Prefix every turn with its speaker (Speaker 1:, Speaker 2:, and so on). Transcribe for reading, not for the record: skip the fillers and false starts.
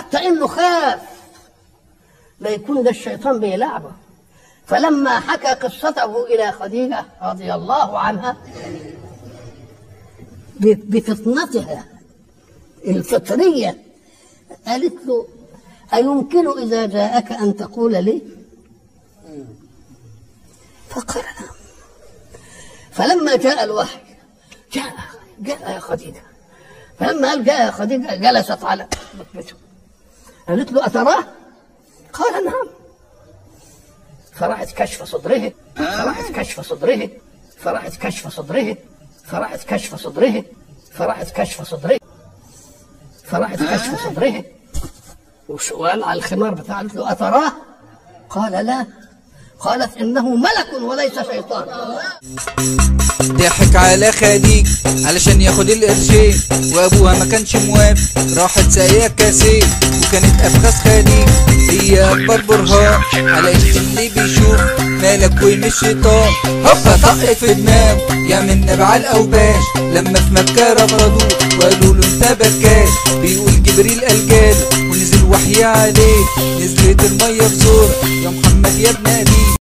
Speaker 1: حتى إنه خاف لا يكون ده الشيطان بيلعبه. فلما حكى قصته إلى خديجة رضي الله عنها بفطنتها الفطرية قالت له: أيمكن إذا جاءك أن تقول لي؟ فقال: نعم. فلما جاء الوحي جاء يا خديجة. فلما قال جاء يا خديجة جلست على ركبته. قالت له: أتراه؟ قال: نعم. فراحت كشف صدره، فراحت كشف صدره، فراحت كشف صدره، فراحت كشف صدره، فراحت كشف صدره، فراحت كشف صدره، وقال على الخمار بتاعه. قالت له: أتراه؟ قال: لا. قالت: إنه ملك وليس شيطان.
Speaker 2: ضحك على خديجة علشان ياخد القرشين، وابوها ما كانش موافق، راحت سايقة كاسين، وكانت افخاذ خديجة هي اكبر برهان على ان اللي بيشوف مالك ومش شيطان. هوبا طق في دماغه يا من نبع الاوباش، لما في مكة رفضوه وقالوا له انت بكاش. بيقول جبريل قال جاله ونزل وحي عليه، نزلت المية بزور يا محمد يا ابن ابي.